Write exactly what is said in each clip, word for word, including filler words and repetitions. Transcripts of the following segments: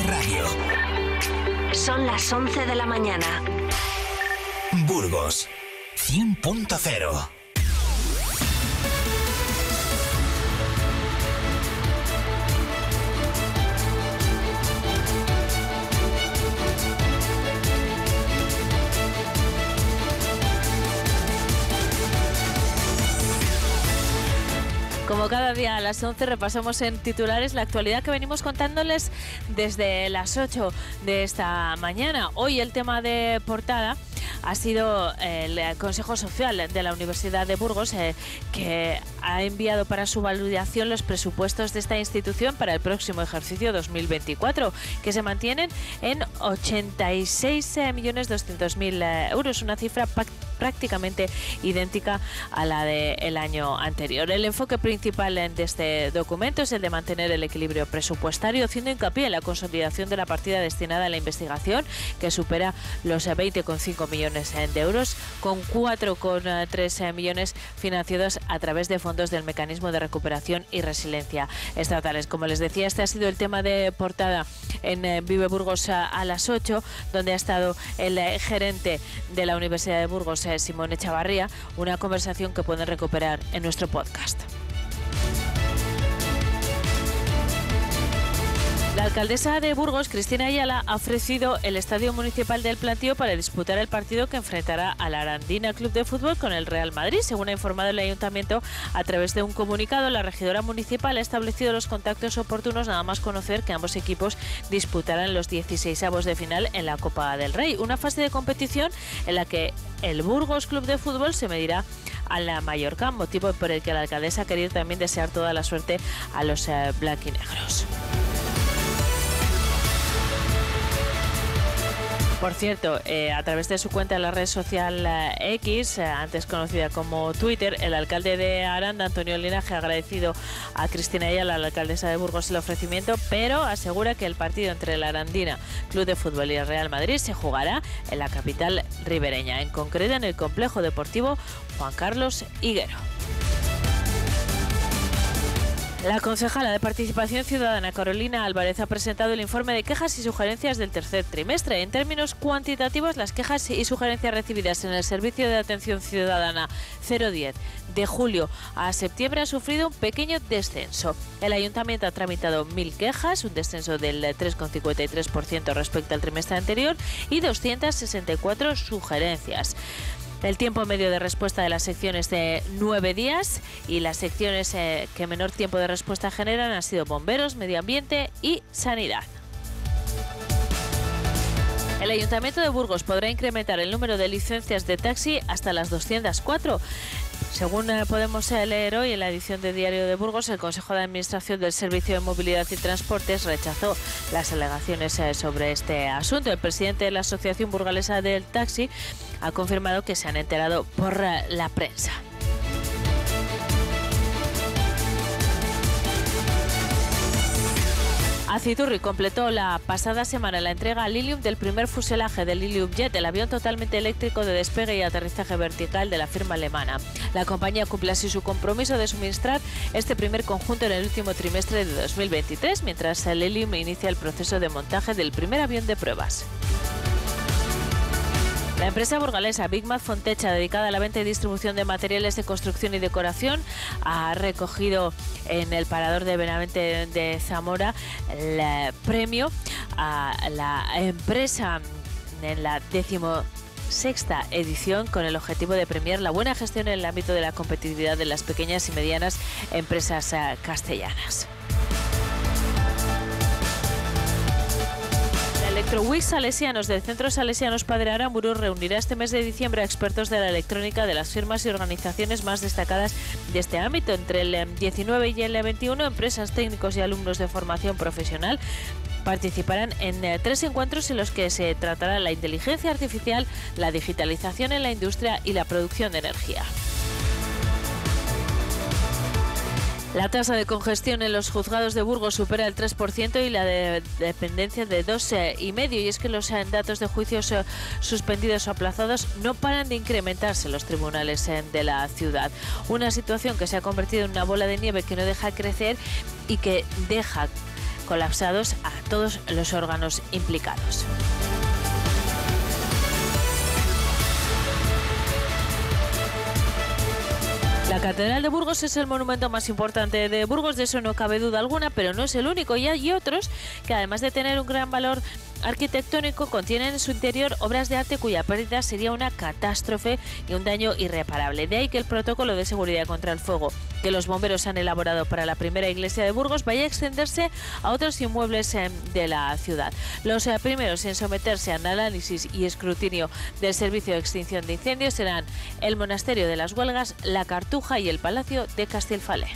Radio. Son las once de la mañana. Burgos cien punto cero. Como cada día a las once repasamos en titulares la actualidad que venimos contándoles desde las ocho de esta mañana. Hoy el tema de portada ha sido el Consejo Social de la Universidad de Burgos, eh, que ha enviado para su validación los presupuestos de esta institución para el próximo ejercicio dos mil veinticuatro, que se mantienen en ochenta y seis millones doscientos mil euros, una cifra prácticamente idéntica a la del año anterior. El enfoque principal de este documento es el de mantener el equilibrio presupuestario, haciendo hincapié en la consolidación de la partida destinada a la investigación, que supera los veinte coma cinco millones de euros, con cuatro coma tres millones financiados a través de fondos del Mecanismo de Recuperación y Resiliencia estatales. Como les decía, este ha sido el tema de portada en Vive Burgos a las ocho, donde ha estado el gerente de la Universidad de Burgos, Simón Echavarría, una conversación que pueden recuperar en nuestro podcast. La alcaldesa de Burgos, Cristina Ayala, ha ofrecido el Estadio Municipal del Plantío para disputar el partido que enfrentará al Arandina Club de Fútbol con el Real Madrid. Según ha informado el Ayuntamiento a través de un comunicado, la regidora municipal ha establecido los contactos oportunos nada más conocer que ambos equipos disputarán los dieciseisavos de final en la Copa del Rey, una fase de competición en la que el Burgos Club de Fútbol se medirá a la Mallorca, motivo por el que la alcaldesa ha querido también desear toda la suerte a los eh, blanquinegros. Por cierto, eh, a través de su cuenta en la red social eh, X, eh, antes conocida como Twitter, el alcalde de Aranda, Antonio Linaje, ha agradecido a Cristina Ayala, la alcaldesa de Burgos, el ofrecimiento, pero asegura que el partido entre el Arandina Club de Fútbol y el Real Madrid se jugará en la capital ribereña, en concreto en el complejo deportivo Juan Carlos Higuero. La concejala de Participación Ciudadana, Carolina Álvarez, ha presentado el informe de quejas y sugerencias del tercer trimestre. En términos cuantitativos, las quejas y sugerencias recibidas en el Servicio de Atención Ciudadana cero diez de julio a septiembre han sufrido un pequeño descenso. El Ayuntamiento ha tramitado mil quejas, un descenso del tres coma cincuenta y tres por ciento respecto al trimestre anterior, y doscientas sesenta y cuatro sugerencias. El tiempo medio de respuesta de las secciones de nueve días y las secciones eh, que menor tiempo de respuesta generan han sido bomberos, medio ambiente y sanidad. El Ayuntamiento de Burgos podrá incrementar el número de licencias de taxi hasta las doscientas cuatro. Según eh, podemos eh, leer hoy en la edición de Diario de Burgos, el Consejo de Administración del Servicio de Movilidad y Transportes rechazó las alegaciones eh, sobre este asunto. El presidente de la Asociación Burgalesa del Taxi ha confirmado que se han enterado por eh, la prensa. Aciturri completó la pasada semana la entrega a Lilium del primer fuselaje del Lilium Jet, el avión totalmente eléctrico de despegue y aterrizaje vertical de la firma alemana. La compañía cumple así su compromiso de suministrar este primer conjunto en el último trimestre de dos mil veintitrés, mientras el Lilium inicia el proceso de montaje del primer avión de pruebas. La empresa burgalesa Big Mac Fontecha, dedicada a la venta y distribución de materiales de construcción y decoración, ha recogido en el Parador de Benavente de Zamora el premio a la empresa en la decimosexta edición, con el objetivo de premiar la buena gestión en el ámbito de la competitividad de las pequeñas y medianas empresas castellanas. Electroweek Salesianos del Centro Salesianos Padre Aramburu reunirá este mes de diciembre a expertos de la electrónica de las firmas y organizaciones más destacadas de este ámbito. Entre el diecinueve y el veintiuno, empresas, técnicos y alumnos de formación profesional participarán en eh, tres encuentros en los que se tratará la inteligencia artificial, la digitalización en la industria y la producción de energía. La tasa de congestión en los juzgados de Burgos supera el tres por ciento y la de dependencia de dos coma cinco por ciento, y es que los eh, datos de juicios eh, suspendidos o aplazados no paran de incrementarse en los tribunales eh, de la ciudad. Una situación que se ha convertido en una bola de nieve que no deja crecer y que deja colapsados a todos los órganos implicados. La Catedral de Burgos es el monumento más importante de Burgos, de eso no cabe duda alguna, pero no es el único. Y hay otros que, además de tener un gran valor arquitectónico, contienen en su interior obras de arte cuya pérdida sería una catástrofe y un daño irreparable. De ahí que el protocolo de seguridad contra el fuego que los bomberos han elaborado para la primera iglesia de Burgos vaya a extenderse a otros inmuebles eh, de la ciudad. Los eh, primeros en someterse al análisis y escrutinio del Servicio de Extinción de Incendios serán el Monasterio de las Huelgas, la Cartuja y el Palacio de Castilfalé.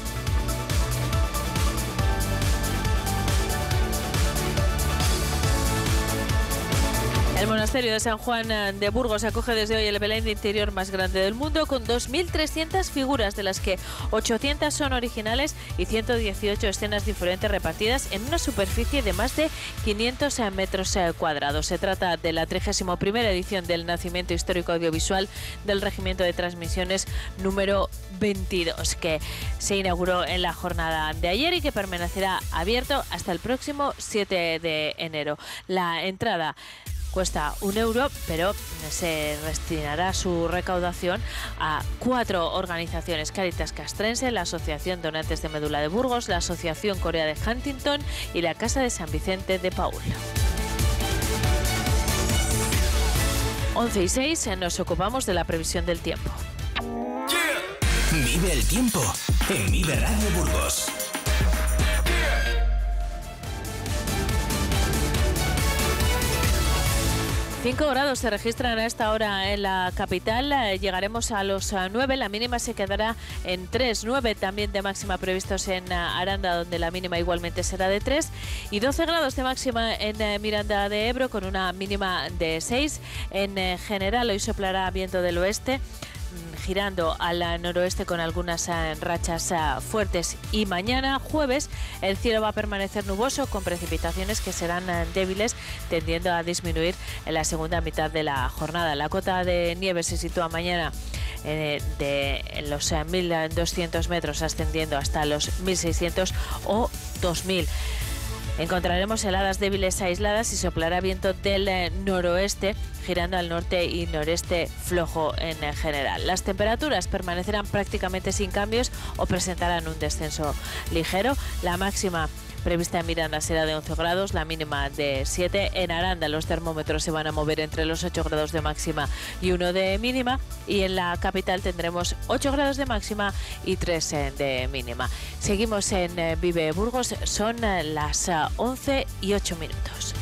El monasterio de San Juan de Burgos acoge desde hoy el Belén de interior más grande del mundo, con dos mil trescientas figuras, de las que ochocientas son originales y ciento dieciocho escenas diferentes repartidas en una superficie de más de quinientos metros cuadrados. Se trata de la trigésima primera edición del Nacimiento Histórico Audiovisual del Regimiento de Transmisiones número veintidós, que se inauguró en la jornada de ayer y que permanecerá abierto hasta el próximo siete de enero. La entrada cuesta un euro, pero se destinará su recaudación a cuatro organizaciones: Cáritas Castrense, la Asociación Donantes de Médula de Burgos, la Asociación Corea de Huntington y la Casa de San Vicente de Paúl. once y seis, nos ocupamos de la previsión del tiempo. Vive el tiempo en Vive Radio Burgos. cinco grados se registran a esta hora en la capital. Eh, llegaremos a los nueve. La mínima se quedará en tres. nueve también de máxima previstos en uh, Aranda, donde la mínima igualmente será de tres. Y doce grados de máxima en uh, Miranda de Ebro, con una mínima de seis. En uh, general, hoy soplará viento del oeste, girando al noroeste con algunas uh, rachas uh, fuertes. Y mañana, jueves, el cielo va a permanecer nuboso, con precipitaciones que serán uh, débiles, tendiendo a disminuir en la segunda mitad de la jornada. La cota de nieve se sitúa mañana eh, de los uh, mil doscientos metros, ascendiendo hasta los mil seiscientos o dos mil. Encontraremos heladas débiles aisladas y soplará viento del eh, noroeste, girando al norte y noreste flojo en eh, general. Las temperaturas permanecerán prácticamente sin cambios o presentarán un descenso ligero. La máxima prevista en Miranda será de once grados, la mínima de siete. En Aranda los termómetros se van a mover entre los ocho grados de máxima y uno de mínima. Y en la capital tendremos ocho grados de máxima y tres de mínima. Seguimos en eh, Vive Burgos, son eh, las eh, once y ocho minutos.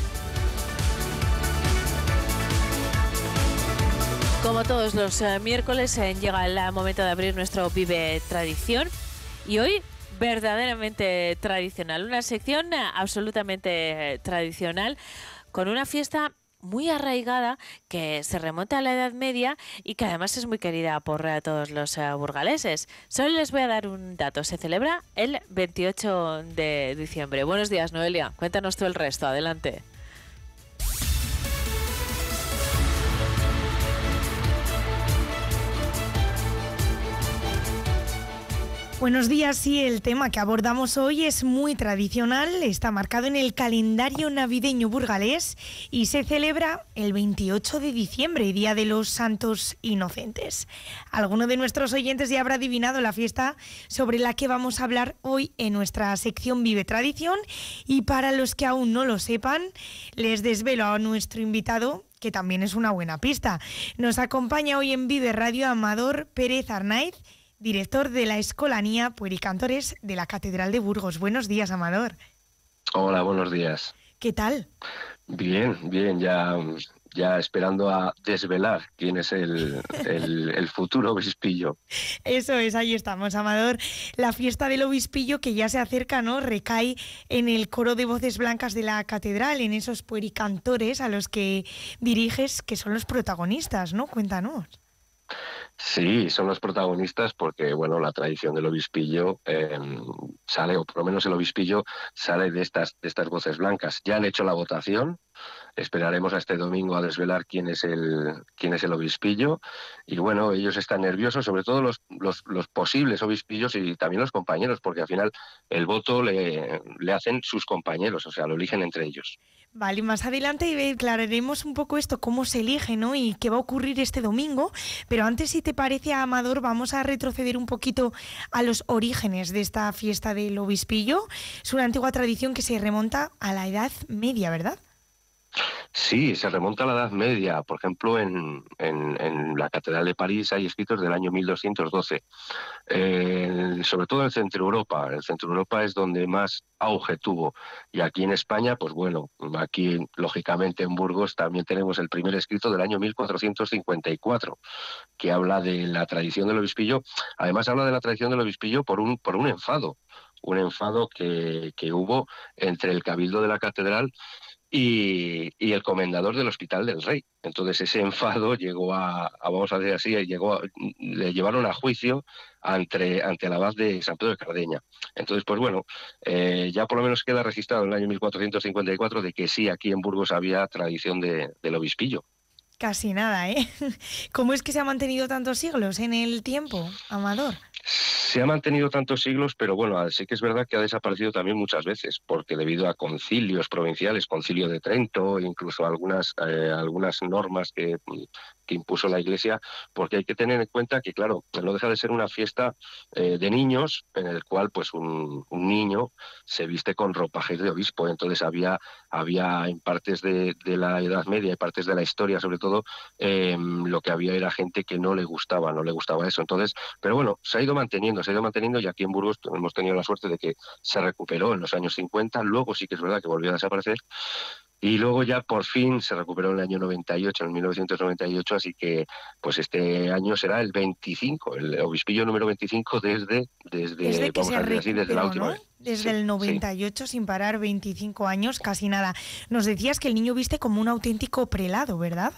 Como todos los eh, miércoles, eh, llega el momento de abrir nuestro Vive Tradición. Y hoy, verdaderamente tradicional, una sección absolutamente tradicional, con una fiesta muy arraigada que se remonta a la Edad Media y que además es muy querida por uh, todos los uh, burgaleses. Solo les voy a dar un dato: se celebra el veintiocho de diciembre. Buenos días, Noelia, cuéntanos tú el resto, adelante. Buenos días, sí, el tema que abordamos hoy es muy tradicional, está marcado en el calendario navideño burgalés y se celebra el veintiocho de diciembre, Día de los Santos Inocentes. Alguno de nuestros oyentes ya habrá adivinado la fiesta sobre la que vamos a hablar hoy en nuestra sección Vive Tradición, y para los que aún no lo sepan, les desvelo a nuestro invitado, que también es una buena pista. Nos acompaña hoy en Vive Radio Amador Pérez Arnaiz, director de la Escolanía Puericantores de la Catedral de Burgos. Buenos días, Amador. Hola, buenos días. ¿Qué tal? Bien, bien, ya, ya esperando a desvelar quién es el, el, el futuro obispillo. Eso es, ahí estamos, Amador. La fiesta del obispillo, que ya se acerca, ¿no?, recae en el coro de voces blancas de la catedral, en esos puericantores a los que diriges, que son los protagonistas, ¿no? Cuéntanos. Sí, son los protagonistas porque, bueno, la tradición del obispillo eh, sale, o por lo menos el obispillo sale de estas, de estas voces blancas. Ya han hecho la votación, esperaremos a este domingo a desvelar quién es el, quién es el obispillo, y bueno, ellos están nerviosos, sobre todo los, los, los posibles obispillos y también los compañeros, porque al final el voto le, le hacen sus compañeros, o sea, lo eligen entre ellos. Vale, más adelante aclararemos un poco esto, cómo se elige, ¿no? Y qué va a ocurrir este domingo. Pero antes, si te parece, Amador, vamos a retroceder un poquito a los orígenes de esta fiesta del obispillo. Es una antigua tradición que se remonta a la Edad Media, ¿verdad? Sí, se remonta a la Edad Media. Por ejemplo, en, en, en la Catedral de París hay escritos del año mil doscientos doce. Eh, sobre todo en Centro Europa. En Centro Europa es donde más auge tuvo. Y aquí en España, pues bueno, aquí lógicamente en Burgos también tenemos el primer escrito del año mil cuatrocientos cincuenta y cuatro, que habla de la tradición del obispillo. Además habla de la tradición del obispillo por un, por un enfado. Un enfado que, que hubo entre el cabildo de la catedral y, y el comendador del Hospital del Rey. Entonces ese enfado llegó a, a vamos a decir así, llegó a, le llevaron a juicio ante, ante el abad de San Pedro de Cardeña. Entonces, pues bueno, eh, ya por lo menos queda registrado en el año mil cuatrocientos cincuenta y cuatro de que sí, aquí en Burgos había tradición de, del obispillo. Casi nada, ¿eh? ¿Cómo es que se ha mantenido tantos siglos en el tiempo, Amador? Se ha mantenido tantos siglos, pero bueno, sí que es verdad que ha desaparecido también muchas veces, porque debido a concilios provinciales, concilio de Trento, incluso algunas, eh, algunas normas que, que impuso la Iglesia, porque hay que tener en cuenta que, claro, no deja de ser una fiesta eh, de niños, en el cual pues un, un niño se viste con ropajes de obispo. Entonces había, había en partes de, de la Edad Media y partes de la historia, sobre todo, eh, lo que había era gente que no le gustaba, no le gustaba eso. Entonces, pero bueno, se ha ido manteniendo, se ha ido manteniendo, y aquí en Burgos hemos tenido la suerte de que se recuperó en los años cincuenta, luego sí que es verdad que volvió a desaparecer, y luego ya por fin se recuperó en el año noventa y ocho, en mil novecientos noventa y ocho, así que pues este año será el veinticinco, el obispillo número veinticinco desde, desde, desde que vamos se a decir así, desde la última ¿no? vez. Desde Sí, el noventa y ocho, sí. Sin parar, veinticinco años, casi nada. Nos decías que el niño viste como un auténtico prelado, ¿verdad?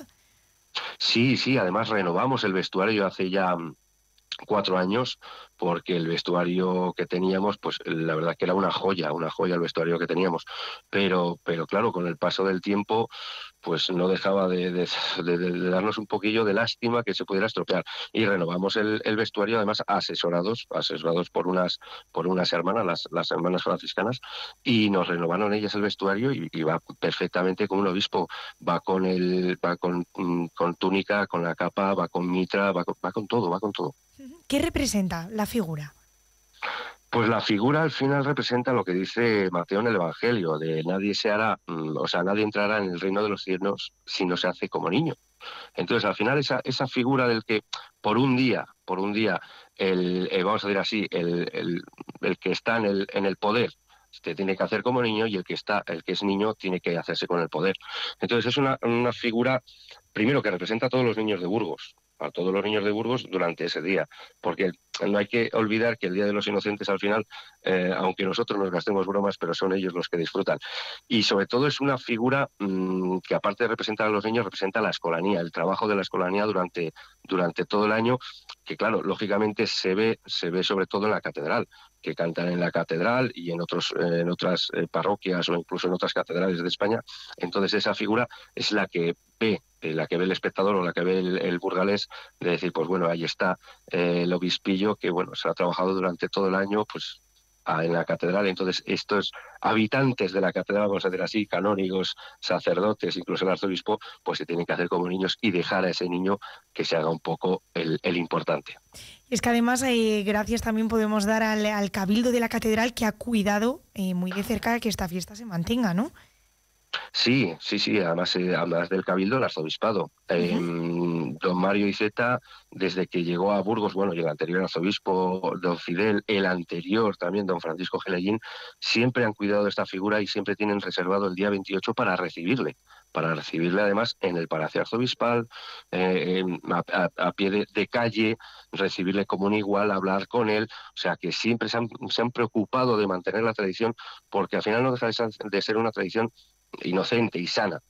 Sí, sí, además renovamos el vestuario hace ya cuatro años, porque el vestuario que teníamos, pues la verdad que era una joya, una joya el vestuario que teníamos, pero, pero claro, con el paso del tiempo, pues no dejaba de, de, de, de darnos un poquillo de lástima que se pudiera estropear, y renovamos el, el vestuario, además asesorados, asesorados por unas, por unas hermanas, las, las hermanas franciscanas, y nos renovaron ellas el vestuario, y, y va perfectamente con un obispo, va con el, va con, con túnica, con la capa, va con mitra, va con, va con todo, va con todo. ¿Qué representa la figura? Pues la figura al final representa lo que dice Mateo en el Evangelio, de nadie se hará, o sea, nadie entrará en el reino de los cielos si no se hace como niño. Entonces, al final, esa, esa figura del que por un día, por un día, el, eh, vamos a decir así, el, el, el que está en el, en el poder se tiene que hacer como niño, y el que está, el que es niño tiene que hacerse con el poder. Entonces, es una, una figura, primero, que representa a todos los niños de Burgos, a todos los niños de Burgos durante ese día, porque no hay que olvidar que el Día de los Inocentes al final, eh, aunque nosotros nos gastemos bromas, pero son ellos los que disfrutan. Y sobre todo es una figura mmm, que, aparte de representar a los niños, representa la escolanía, el trabajo de la escolanía durante, durante todo el año, que claro, lógicamente se ve, se ve sobre todo en la catedral, que cantan en la catedral y en, otros, eh, en otras eh, parroquias o incluso en otras catedrales de España. Entonces esa figura es la que ve, eh, la que ve el espectador o la que ve el, el burgalés, de decir, pues bueno, ahí está eh, el obispillo que bueno, se ha trabajado durante todo el año pues a, en la catedral. Entonces estos habitantes de la catedral, vamos a decir así, canónigos, sacerdotes, incluso el arzobispo, pues se tienen que hacer como niños y dejar a ese niño que se haga un poco el, el importante. Es que además, eh, gracias también podemos dar al, al Cabildo de la Catedral, que ha cuidado eh, muy de cerca que esta fiesta se mantenga, ¿no? Sí, sí, sí, además, eh, además del Cabildo, el Arzobispado. Uh-huh. Eh, don Mario Iceta, desde que llegó a Burgos, bueno, y el anterior arzobispo, don Fidel, el anterior también, don Francisco Gelellín, siempre han cuidado de esta figura y siempre tienen reservado el día veintiocho para recibirle, para recibirle además en el Palacio Arzobispal, eh, a, a, a pie de, de calle, recibirle como un igual, hablar con él, o sea que siempre se han, se han preocupado de mantener la tradición, porque al final no deja de ser una tradición inocente y sana.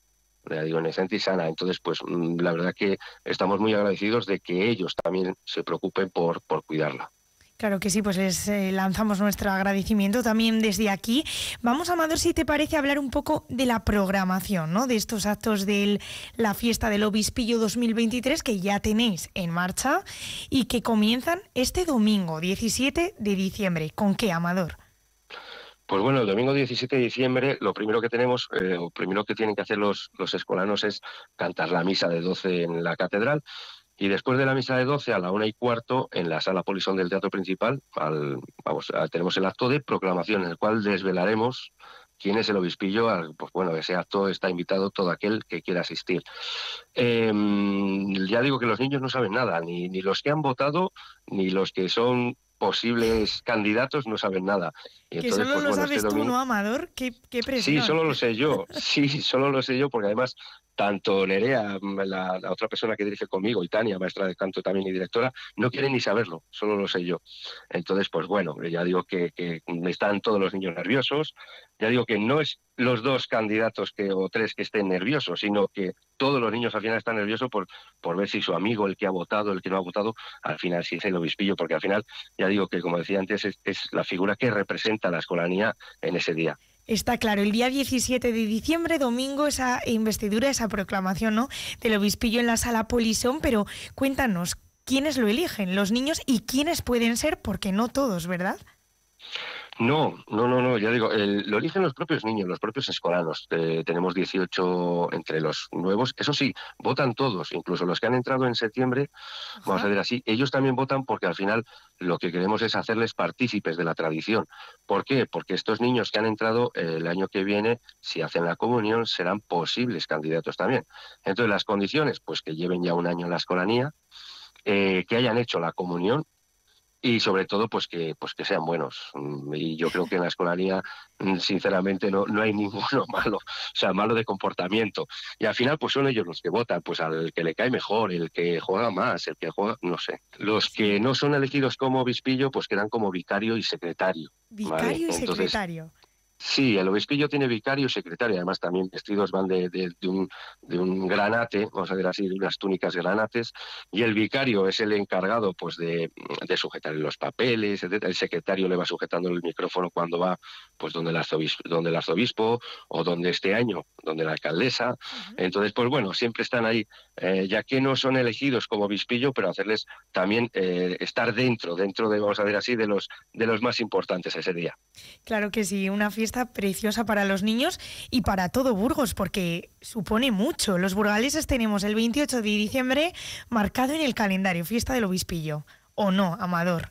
ya digo, inocente y sana. Entonces, pues la verdad que estamos muy agradecidos de que ellos también se preocupen por, por cuidarla. Claro que sí, pues les eh, lanzamos nuestro agradecimiento también desde aquí. Vamos, Amador, si te parece, hablar un poco de la programación, ¿no? De estos actos de la fiesta del Obispillo dos mil veintitrés que ya tenéis en marcha y que comienzan este domingo, diecisiete de diciembre. ¿Con qué, Amador? Pues bueno, el domingo diecisiete de diciembre lo primero que tenemos, eh, o primero que tienen que hacer los, los escolanos es cantar la misa de doce en la catedral. Y después de la misa de doce, a la una y cuarto, en la sala Polisón del Teatro Principal, al, vamos, tenemos el acto de proclamación, en el cual desvelaremos quién es el obispillo. Al, pues bueno, ese acto está invitado todo aquel que quiera asistir. Eh, ya digo que los niños no saben nada, ni, ni los que han votado, ni los que son posibles candidatos no saben nada. Y que entonces, solo pues, lo bueno, sabes este tú, domingo... ¿no, Amador? ¿Qué, qué presión? Sí, solo lo sé yo. Sí, solo lo sé yo, porque además tanto Nerea, la, la otra persona que dirige conmigo, y Tania, maestra de canto también y directora, no quieren ni saberlo, solo lo sé yo. Entonces, pues bueno, ya digo que, que están todos los niños nerviosos, ya digo que no es los dos candidatos que o tres que estén nerviosos, sino que todos los niños al final están nerviosos por, por ver si su amigo, el que ha votado, el que no ha votado, al final sí es el obispillo, porque al final, ya digo que, como decía antes, es, es la figura que representa a la escolanía en ese día. Está claro, el día diecisiete de diciembre, domingo, esa investidura, esa proclamación, ¿no?, del obispillo en la sala Polisón, pero cuéntanos, ¿quiénes lo eligen? ¿Los niños? ¿Y quiénes pueden ser? Porque no todos, ¿verdad? No, no, no, no, ya digo, el, lo eligen los propios niños, los propios escolanos. Eh, tenemos dieciocho entre los nuevos, eso sí, votan todos, incluso los que han entrado en septiembre, Ajá. vamos a ver así, ellos también votan porque al final lo que queremos es hacerles partícipes de la tradición. ¿Por qué? Porque estos niños que han entrado eh, el año que viene, si hacen la comunión, serán posibles candidatos también. Entonces, las condiciones, pues que lleven ya un año en la escolanía, eh, que hayan hecho la comunión, y sobre todo pues que pues que sean buenos. Y yo creo que en la escolanía sinceramente no, no hay ninguno malo, o sea, malo de comportamiento. Y al final pues son ellos los que votan, pues al que le cae mejor, el que juega más, el que juega, no sé. Los que no son elegidos como obispillo pues quedan como vicario y secretario. Vicario ¿vale? y Entonces, secretario. Sí, el obispillo tiene vicario y secretario, además también vestidos van de, de, de, un, de un granate, vamos a decir así, de unas túnicas granates, y el vicario es el encargado pues de, de sujetar los papeles, etcétera. El secretario le va sujetando el micrófono cuando va pues donde el arzobispo, donde el arzobispo o donde este año, donde la alcaldesa. Uh-huh. Entonces, pues bueno, siempre están ahí, eh, ya que no son elegidos como obispillo, pero hacerles también eh, estar dentro, dentro de, vamos a decir así, de los, de los más importantes ese día. Claro que sí, una fiesta preciosa para los niños y para todo Burgos, porque supone mucho. Los burgaleses tenemos el veintiocho de diciembre marcado en el calendario, fiesta del obispillo. ¿O no, Amador?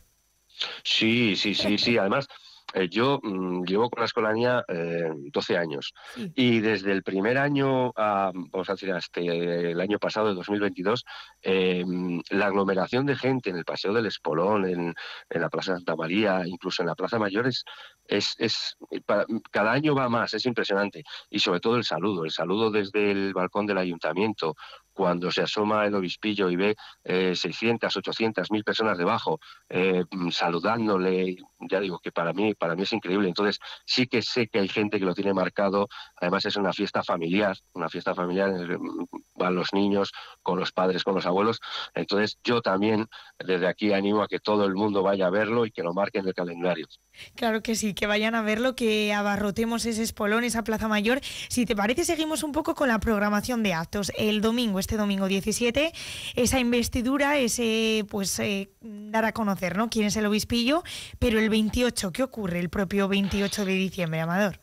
Sí, sí, sí, sí. Además, eh, yo mmm, llevo con la escolanía eh, doce años sí. Y desde el primer año, a, vamos a decir, hasta el año pasado, de dos mil veintidós, eh, la aglomeración de gente en el Paseo del Espolón, en, en la Plaza Santa María, incluso en la Plaza Mayor, es, es, es para, cada año va más, es impresionante. Y sobre todo el saludo, el saludo desde el balcón del ayuntamiento, cuando se asoma el obispillo y ve eh, seiscientas, ochocientas, mil personas debajo, eh, saludándole, ya digo que para mí, para mí es increíble. Entonces sí que sé que hay gente que lo tiene marcado, además es una fiesta familiar, una fiesta familiar, van los niños con los padres, con los abuelos. Entonces yo también desde aquí animo a que todo el mundo vaya a verlo y que lo marque en el calendario. Claro que sí, que vayan a verlo, que abarrotemos ese espolón, esa Plaza Mayor. Si te parece, seguimos un poco con la programación de actos. El domingo, este domingo diecisiete, esa investidura, ese pues eh, dar a conocer, ¿no?, quién es el obispillo, pero el veintiocho, ¿qué ocurre el propio veintiocho de diciembre, Amador?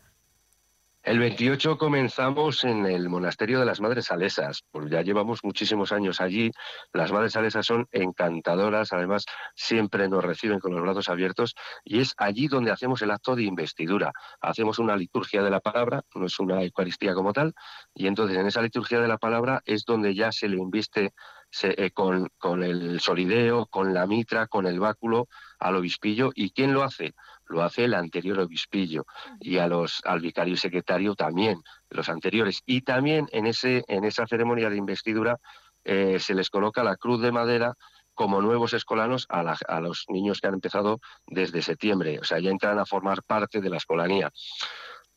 El veintiocho comenzamos en el Monasterio de las Madres Salesas, pues ya llevamos muchísimos años allí. Las Madres Salesas son encantadoras, además siempre nos reciben con los brazos abiertos, y es allí donde hacemos el acto de investidura. Hacemos una liturgia de la palabra, no es una Eucaristía como tal, y entonces en esa liturgia de la palabra es donde ya se le inviste se, eh, con, con el solideo, con la mitra, con el báculo al obispillo. ¿Y quién lo hace? Lo hace el anterior obispillo, y a los, al vicario y secretario también, los anteriores. Y también en, ese, en esa ceremonia de investidura eh, se les coloca la cruz de madera como nuevos escolanos a, la, a los niños que han empezado desde septiembre. O sea, ya entran a formar parte de la escolanía.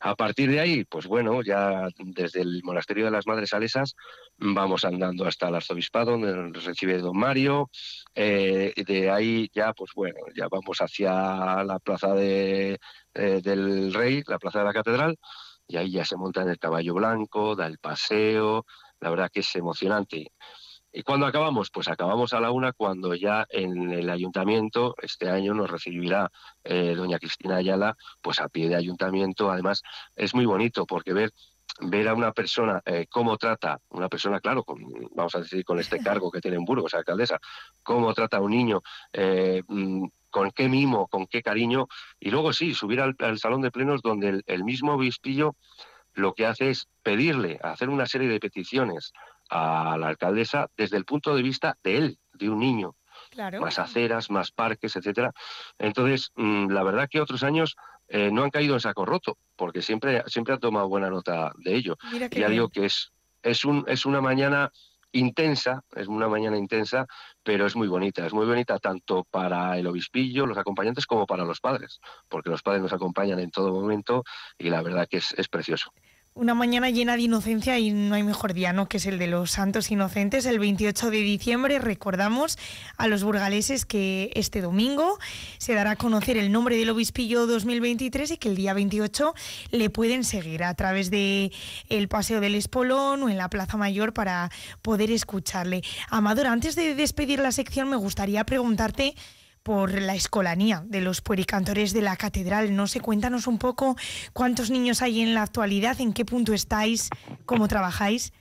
A partir de ahí, pues bueno, ya desde el Monasterio de las Madres Salesas vamos andando hasta el Arzobispado, donde nos recibe don Mario. Eh, de ahí ya, pues bueno, ya vamos hacia la Plaza de, eh, del Rey, la Plaza de la Catedral, y ahí ya se monta en el caballo blanco, da el paseo. La verdad que es emocionante. ¿Y cuándo acabamos? Pues acabamos a la una, cuando ya en el ayuntamiento este año nos recibirá eh, doña Cristina Ayala, pues a pie de ayuntamiento. Además es muy bonito porque ver ver a una persona eh, cómo trata, una persona, claro, con, vamos a decir, con este cargo que tiene en Burgos, alcaldesa, cómo trata a un niño, eh, con qué mimo, con qué cariño, y luego sí, subir al, al salón de plenos, donde el, el mismo obispillo lo que hace es pedirle, hacer una serie de peticiones a la alcaldesa desde el punto de vista de él, de un niño. Claro. Más aceras, más parques, etcétera. Entonces, mmm, la verdad que otros años eh, no han caído en saco roto, porque siempre, siempre han tomado buena nota de ello. Ya bien. Digo que es, es, un, es una mañana intensa, es una mañana intensa, pero es muy bonita. Es muy bonita tanto para el obispillo, los acompañantes, como para los padres, porque los padres nos acompañan en todo momento y la verdad que es, es precioso. Una mañana llena de inocencia y no hay mejor día, ¿no?, que es el de los Santos Inocentes. El veintiocho de diciembre recordamos a los burgaleses que este domingo se dará a conocer el nombre del Obispillo dos mil veintitrés y que el día veintiocho le pueden seguir a través de el Paseo del Espolón o en la Plaza Mayor para poder escucharle. Amador, antes de despedir la sección me gustaría preguntarte por la escolanía de los puericantores de la catedral. No sé, cuéntanos un poco cuántos niños hay en la actualidad, en qué punto estáis, cómo trabajáis.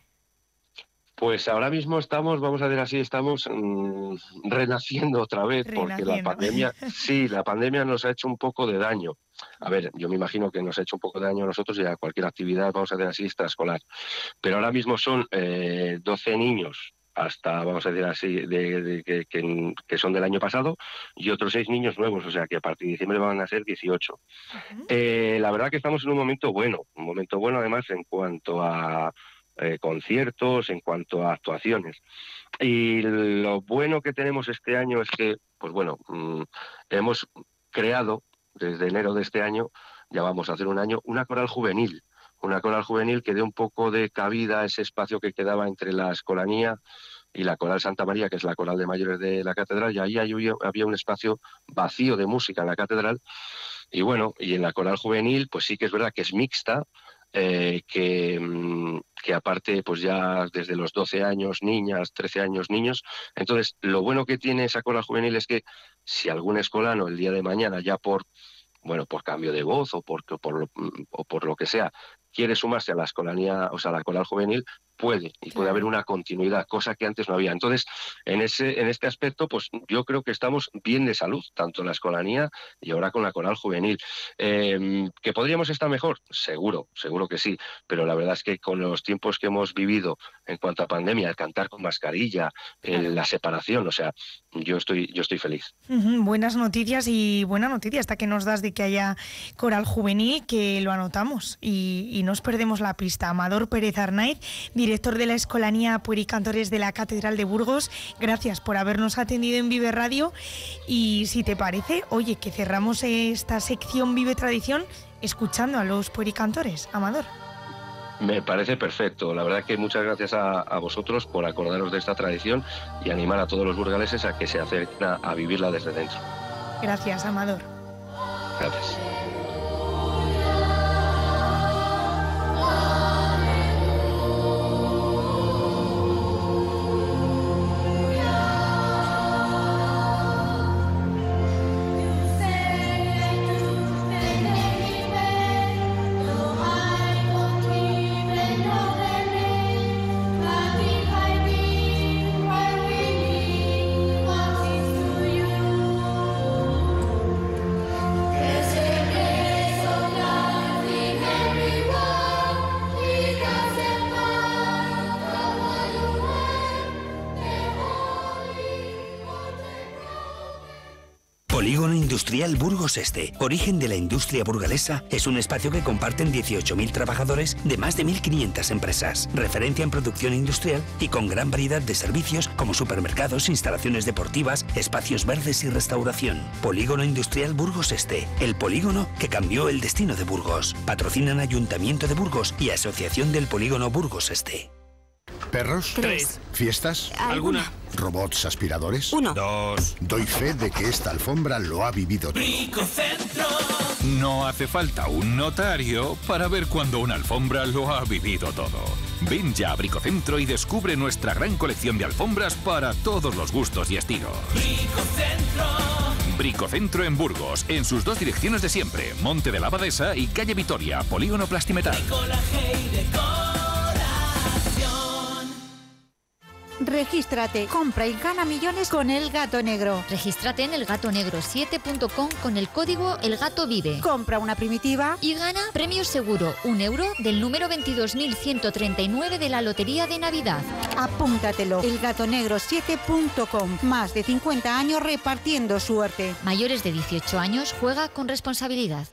Pues ahora mismo estamos, vamos a ver así, estamos mmm, renaciendo otra vez, renaciendo. Porque la pandemia, sí, la pandemia nos ha hecho un poco de daño. A ver, yo me imagino que nos ha hecho un poco de daño a nosotros y a cualquier actividad, vamos a hacer así, extraescolar. Pero ahora mismo son eh, doce niños, hasta, vamos a decir así, de, de, que, que, que son del año pasado, y otros seis niños nuevos, o sea que a partir de diciembre van a ser dieciocho. Uh-huh. Eh, la verdad que estamos en un momento bueno, un momento bueno además en cuanto a eh, conciertos, en cuanto a actuaciones. Y lo bueno que tenemos este año es que, pues bueno, mmm, hemos creado desde enero de este año, ya vamos a hacer un año, una coral juvenil. Una coral juvenil que dé un poco de cabida a ese espacio que quedaba entre la escolanía y la coral Santa María, que es la coral de mayores de la catedral, y ahí había, había un espacio vacío de música en la catedral. Y bueno, y en la coral juvenil, pues sí que es verdad que es mixta, eh, que, que aparte, pues ya desde los doce años, niñas, trece años, niños. Entonces, lo bueno que tiene esa coral juvenil es que si algún escolano el día de mañana, ya por, bueno, por cambio de voz o por, por, lo, o por lo que sea, quiere sumarse a la escolanía, o sea, a la coral juvenil, puede, y puede haber una continuidad, cosa que antes no había. Entonces, en ese en este aspecto, pues yo creo que estamos bien de salud, tanto en la escolanía y ahora con la coral juvenil. Eh, ¿Que podríamos estar mejor? Seguro, seguro que sí, pero la verdad es que con los tiempos que hemos vivido en cuanto a pandemia, el cantar con mascarilla, eh, la separación, o sea, yo estoy yo estoy feliz. Uh-huh, buenas noticias y buena noticia hasta que nos das de que haya coral juvenil, que lo anotamos y, y nos perdemos la pista. Amador Pérez Arnaiz, director de la Escolanía Puericantores de la Catedral de Burgos, gracias por habernos atendido en Vive Radio. Y si te parece, oye, que cerramos esta sección Vive Tradición escuchando a los puericantores. Amador. Me parece perfecto. La verdad que muchas gracias a, a vosotros por acordaros de esta tradición y animar a todos los burgaleses a que se acerquen a, a vivirla desde dentro. Gracias, Amador. Gracias. Yes, Polígono Industrial Burgos Este, origen de la industria burgalesa, es un espacio que comparten dieciocho mil trabajadores de más de mil quinientas empresas, referencia en producción industrial y con gran variedad de servicios como supermercados, instalaciones deportivas, espacios verdes y restauración. Polígono Industrial Burgos Este, el polígono que cambió el destino de Burgos. Patrocinan Ayuntamiento de Burgos y Asociación del Polígono Burgos Este. ¿Perros? Tres. ¿Fiestas? ¿Alguna? ¿Robots aspiradores? Uno. Dos. Doy fe de que esta alfombra lo ha vivido todo. Bricocentro. No hace falta un notario para ver cuando una alfombra lo ha vivido todo. Ven ya a Bricocentro y descubre nuestra gran colección de alfombras para todos los gustos y estilos. Bricocentro. Bricocentro en Burgos, en sus dos direcciones de siempre, Monte de la Abadesa y Calle Vitoria, Polígono Plastimetal. Regístrate, compra y gana millones con El Gato Negro. Regístrate en el gato negro siete punto com con el código El Gato Vive. Compra una primitiva y gana premio seguro, un euro del número veintidós mil ciento treinta y nueve de la Lotería de Navidad. Apúntatelo, el gato negro siete punto com. Más de cincuenta años repartiendo suerte. Mayores de dieciocho años, juega con responsabilidad.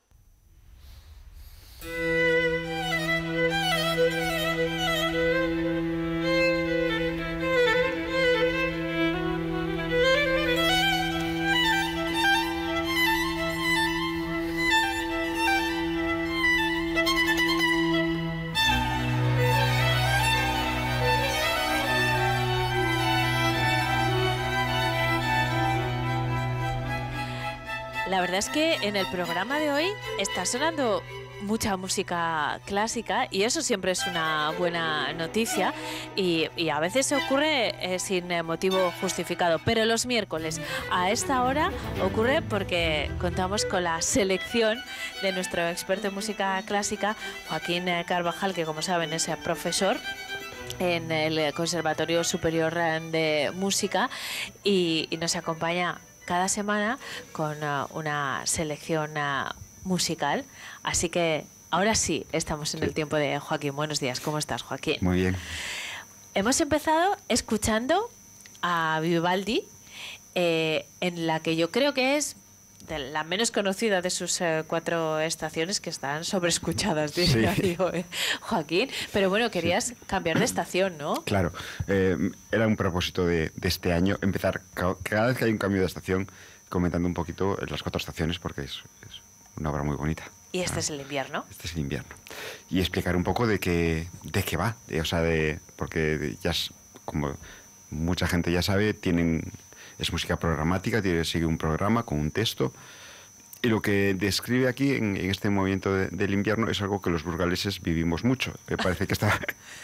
La verdad es que en el programa de hoy está sonando mucha música clásica y eso siempre es una buena noticia y, y a veces se ocurre eh, sin motivo justificado, pero los miércoles a esta hora ocurre porque contamos con la selección de nuestro experto en música clásica, Joaquín Carvajal, que como saben es profesor en el Conservatorio Superior de Música y, y nos acompaña cada semana con uh, una selección uh, musical. Así que ahora sí, estamos en sí. el tiempo de Joaquín. Buenos días, ¿cómo estás, Joaquín? Muy bien. Hemos empezado escuchando a Vivaldi, eh, en la que yo creo que es de la menos conocida de sus eh, cuatro estaciones, que están sobreescuchadas, diría sí. yo, eh, Joaquín. Pero bueno, querías sí. cambiar de estación, ¿no? Claro. Eh, era un propósito de, de este año empezar, ca cada vez que hay un cambio de estación, comentando un poquito las cuatro estaciones, porque es, es una obra muy bonita. Y este ah, es el invierno. Este es el invierno. Y explicar un poco de qué, de qué va. De, o sea, de, porque ya, es, como mucha gente ya sabe, tienen... Es música programática, tiene, sigue un programa con un texto. Y lo que describe aquí, en, en este movimiento de, del invierno, es algo que los burgaleses vivimos mucho. Me parece que está...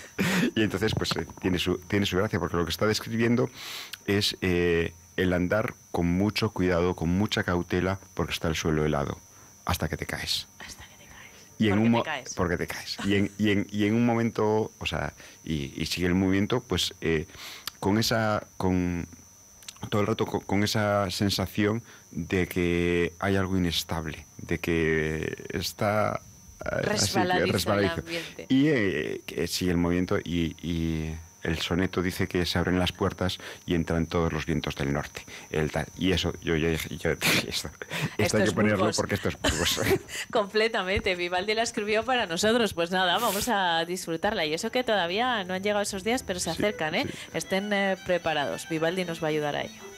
y entonces, pues, eh, tiene, su, tiene su gracia, porque lo que está describiendo es eh, el andar con mucho cuidado, con mucha cautela, porque está el suelo helado, hasta que te caes. Hasta que te caes. Y en porque, un te caes. porque te caes. Y en, y en, y en un momento, o sea, y, y sigue el movimiento, pues, eh, con esa... con todo el rato con, con esa sensación de que hay algo inestable, de que está resbaladizo, así, resbaladizo. El ambiente. Y eh, que sigue el movimiento y, y el soneto dice que se abren las puertas y entran todos los vientos del norte. El tal. Y eso, yo ya dije, yo, esto, esto, esto hay que ponerlo Burgos. Porque esto es Burgos. Completamente. Vivaldi la escribió para nosotros. Pues nada, vamos a disfrutarla. Y eso que todavía no han llegado esos días, pero se acercan, ¿eh? Sí. Estén eh, preparados. Vivaldi nos va a ayudar a ello.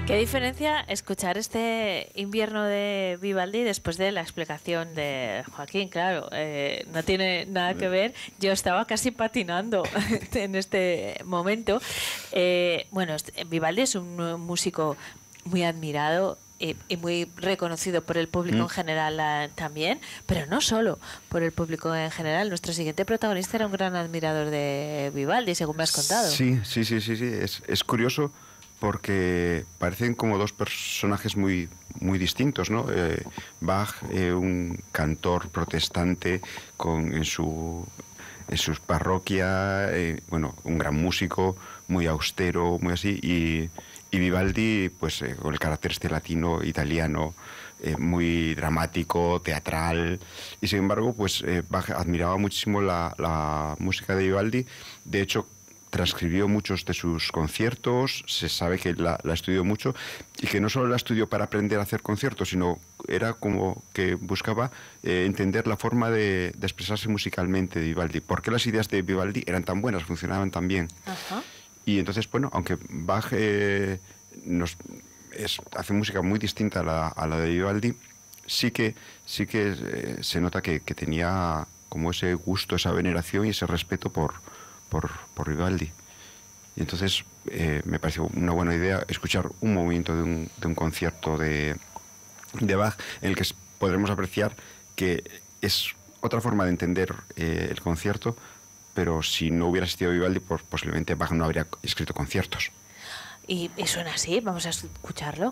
¿Qué diferencia escuchar este Invierno de Vivaldi después de la explicación de Joaquín? Claro, eh, no tiene nada que ver. Yo estaba casi patinando en este momento. Eh, bueno, Vivaldi es un músico muy admirado y, y muy reconocido por el público mm. en general uh, también, pero no solo por el público en general. Nuestro siguiente protagonista era un gran admirador de Vivaldi, según me has contado. Sí, sí, sí, sí, sí. Es, es curioso porque parecen como dos personajes muy, muy distintos, ¿no? Eh, Bach, eh, un cantor protestante con, en su en sus parroquias, eh, bueno, un gran músico, muy austero, muy así, y, y Vivaldi, pues eh, con el carácter este latino, italiano, eh, muy dramático, teatral, y sin embargo, pues eh, Bach admiraba muchísimo la, la música de Vivaldi. De hecho, transcribió muchos de sus conciertos, se sabe que la, la estudió mucho, y que no solo la estudió para aprender a hacer conciertos, sino era como que buscaba eh, entender la forma de, de expresarse musicalmente de Vivaldi. ¿Por qué las ideas de Vivaldi eran tan buenas, funcionaban tan bien? Ajá. Y entonces, bueno, aunque Bach eh, nos, es, hace música muy distinta a la, a la de Vivaldi, sí que, sí que eh, se nota que, que tenía como ese gusto, esa veneración y ese respeto por Por, por Vivaldi. Y entonces eh, me pareció una buena idea escuchar un movimiento de un, de un concierto de, de Bach, en el que podremos apreciar que es otra forma de entender eh, el concierto, pero si no hubiera existido Vivaldi, pues posiblemente Bach no habría escrito conciertos. Y, y suena así, vamos a escucharlo.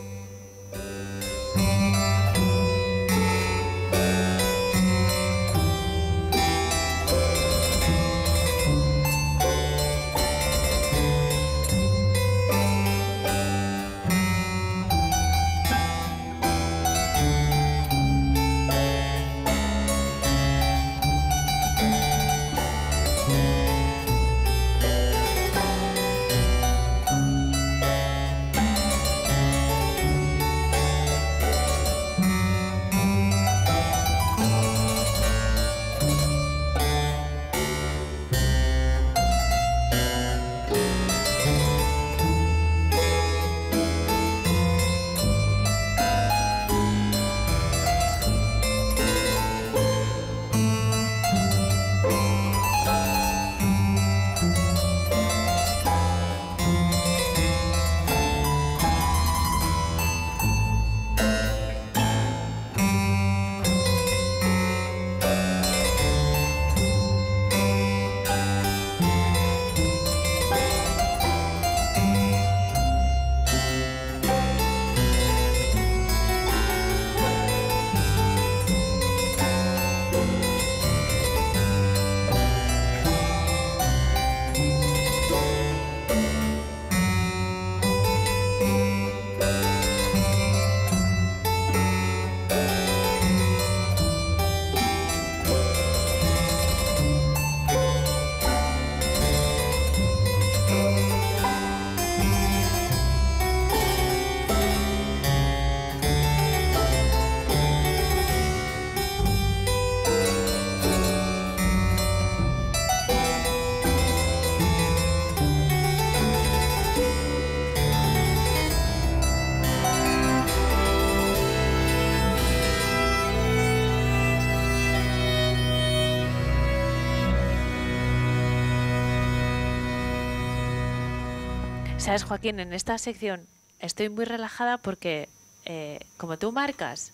Sabes, Joaquín, en esta sección estoy muy relajada porque, eh, como tú marcas,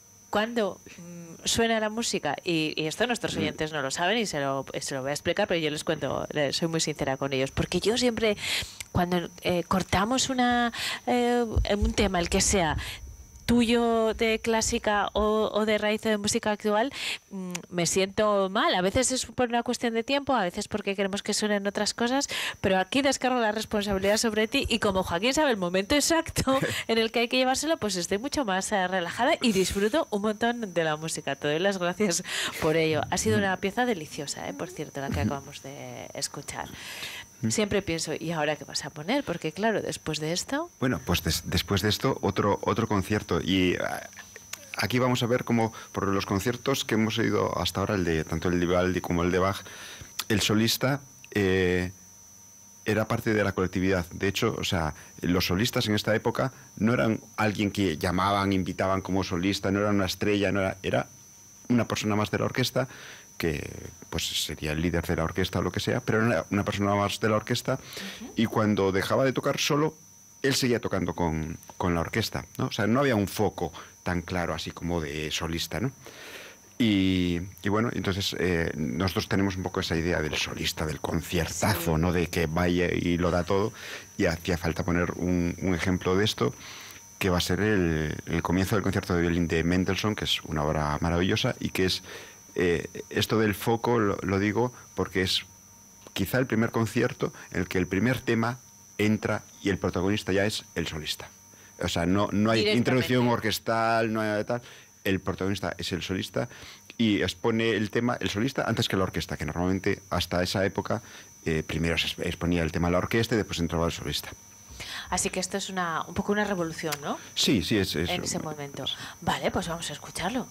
cuando mm, suena la música, y, y esto nuestros oyentes no lo saben y se lo, se lo voy a explicar, pero yo les cuento, soy muy sincera con ellos, porque yo siempre, cuando eh, cortamos una eh, un tema, el que sea, tuyo de clásica o, o de raíz o de música actual, mmm, me siento mal. A veces es por una cuestión de tiempo, a veces porque queremos que suenen otras cosas, pero aquí descargo la responsabilidad sobre ti y como Joaquín sabe el momento exacto en el que hay que llevárselo, pues estoy mucho más eh, relajada y disfruto un montón de la música. Te doy las gracias por ello. Ha sido una pieza deliciosa, eh, por cierto, la que acabamos de escuchar. Siempre pienso, ¿y ahora qué vas a poner? Porque claro, después de esto... Bueno, pues des, después de esto, otro, otro concierto. Y uh, aquí vamos a ver cómo, por los conciertos que hemos oído hasta ahora, el de tanto el de Vivaldi como el de Bach, el solista eh, era parte de la colectividad. De hecho, o sea, los solistas en esta época no eran alguien que llamaban, invitaban como solista, no era una estrella, no era, era una persona más de la orquesta, que pues sería el líder de la orquesta o lo que sea, pero era una persona más de la orquesta, uh-huh. y cuando dejaba de tocar solo, él seguía tocando con, con la orquesta, ¿no? O sea, no había un foco tan claro así como de solista, ¿no? Y, y bueno, entonces eh, nosotros tenemos un poco esa idea del solista, del conciertazo, sí. ¿no? De que vaya y lo da todo, y hacía falta poner un, un ejemplo de esto, que va a ser el, el comienzo del concierto de violín de Mendelssohn, que es una obra maravillosa, y que es, eh, esto del foco lo, lo digo porque es quizá el primer concierto en el que el primer tema entra y el protagonista ya es el solista. O sea, no, no hay introducción orquestal, no hay tal. El protagonista es el solista y expone el tema el solista antes que la orquesta, que normalmente hasta esa época eh, primero se exponía el tema a la orquesta y después entraba el solista. Así que esto es una un poco una revolución, ¿no? Sí, sí, es, es en ese momento. Vale, pues vamos a escucharlo.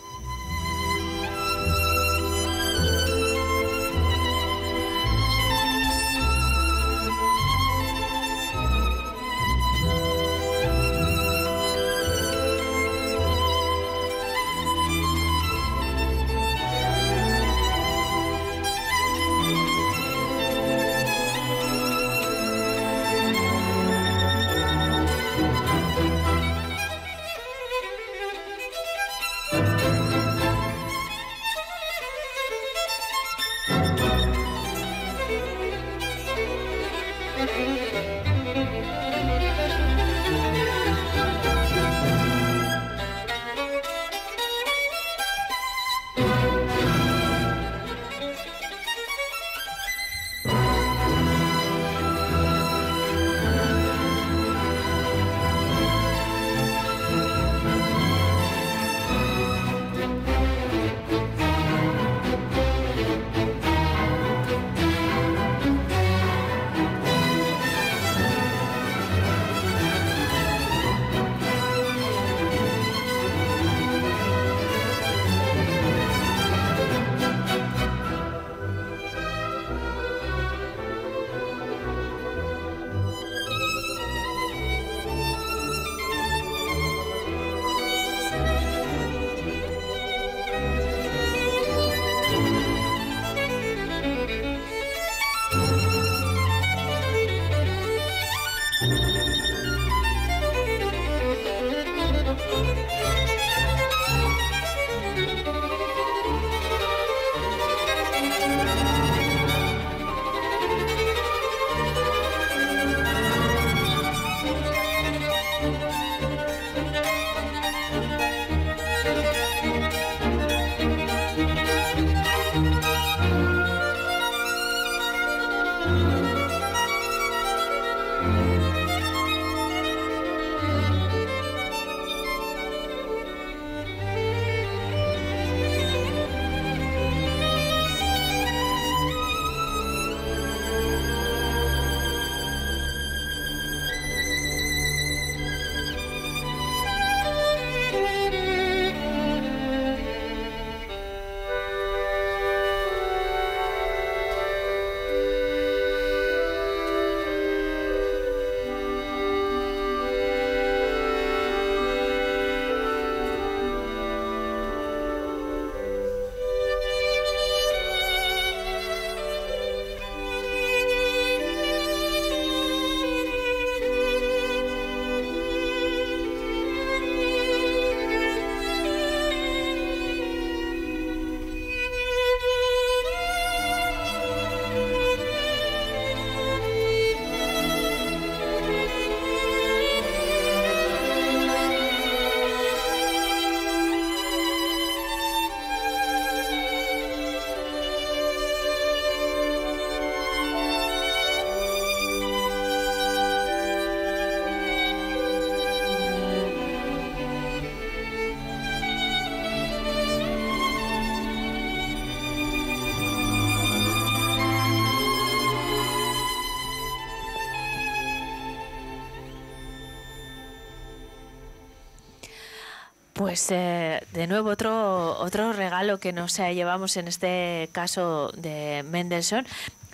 Pues eh, de nuevo otro otro regalo que nos eh, llevamos en este caso de Mendelssohn.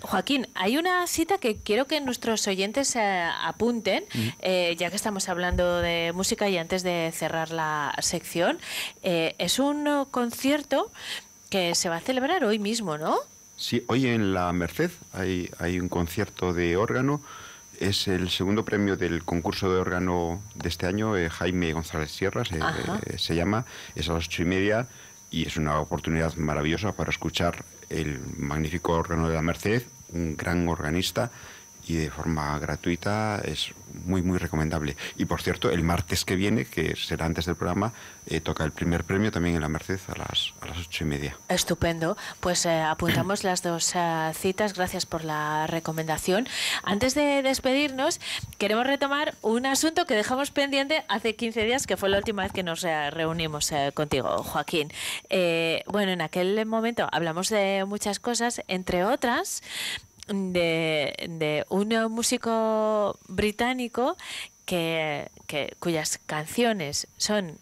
Joaquín, hay una cita que quiero que nuestros oyentes eh, apunten, uh-huh. eh, ya que estamos hablando de música y antes de cerrar la sección. Eh, es un uh, concierto que se va a celebrar hoy mismo, ¿no? Sí, hoy en la Merced hay, hay un concierto de órgano. Es el segundo premio del concurso de órgano de este año, eh, Jaime González Sierras, eh, eh, se llama. Es a las ocho y media y es una oportunidad maravillosa para escuchar el magnífico órgano de la Merced, un gran organista, y de forma gratuita es muy, muy recomendable. Y por cierto, el martes que viene, que será antes del programa, eh, toca el primer premio también en la Merced a las, a las ocho y media. Estupendo. Pues eh, apuntamos las dos uh, citas. Gracias por la recomendación. Antes de despedirnos, queremos retomar un asunto que dejamos pendiente hace quince días, que fue la última vez que nos uh, reunimos uh, contigo, Joaquín. Eh, bueno, en aquel momento hablamos de muchas cosas, entre otras de, de un músico británico que, que cuyas canciones son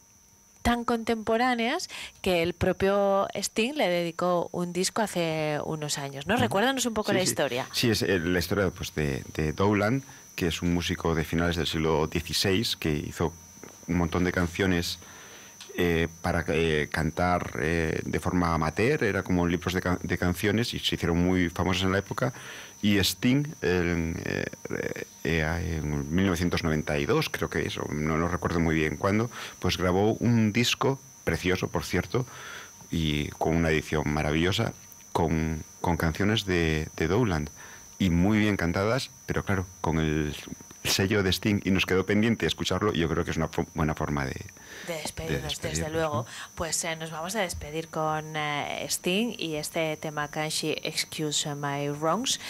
tan contemporáneas que el propio Sting le dedicó un disco hace unos años, ¿no? Recuérdanos un poco sí, la sí. historia. Sí, es eh, la historia pues, de, de Dowland, que es un músico de finales del siglo dieciséis que hizo un montón de canciones Eh, para eh, cantar eh, de forma amateur, era como libros de, can de canciones, y se hicieron muy famosos en la época. Y Sting, eh, eh, eh, en mil novecientos noventa y dos, creo que es, no lo recuerdo muy bien cuándo, pues grabó un disco precioso, por cierto, y con una edición maravillosa, con, con canciones de, de Dowland, y muy bien cantadas, pero claro, con el sello de Sting, y nos quedó pendiente escucharlo, y yo creo que es una buena forma de, de despedirnos, de despedirnos desde luego. ¿no? Pues eh, nos vamos a despedir con eh, Sting y este tema Can She Excuse My Wrongs,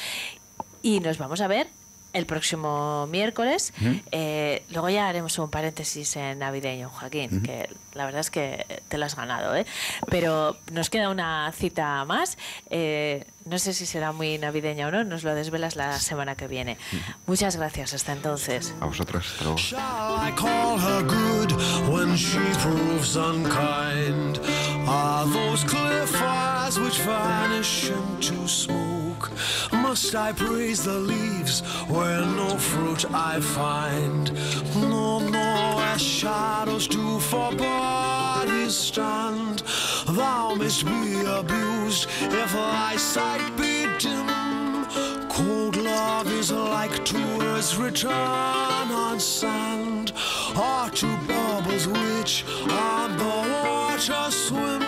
y nos vamos a ver el próximo miércoles. Uh-huh. eh, luego ya haremos un paréntesis en navideño, Joaquín, uh-huh. que la verdad es que te lo has ganado, ¿eh? Pero nos queda una cita más. Eh, no sé si será muy navideña o no, nos lo desvelas la semana que viene. Uh-huh. Muchas gracias, hasta entonces. A vosotros, hasta luego. Shall I call her good when she proves unkind? Are those clear fires which vanish into smoke? Must I praise the leaves where no fruit I find? No, no, as shadows do for bodies stand. Thou mayst be abused if thy sight be dim. Cold love is like tears return on sand, or to bubbles which on the water swim.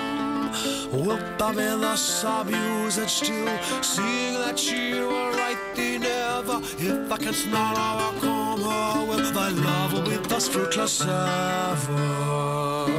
Wilt thou be thus abused still, seeing that she will right thee never? If thou canst not overcome her will, thy love will be thus fruitless ever.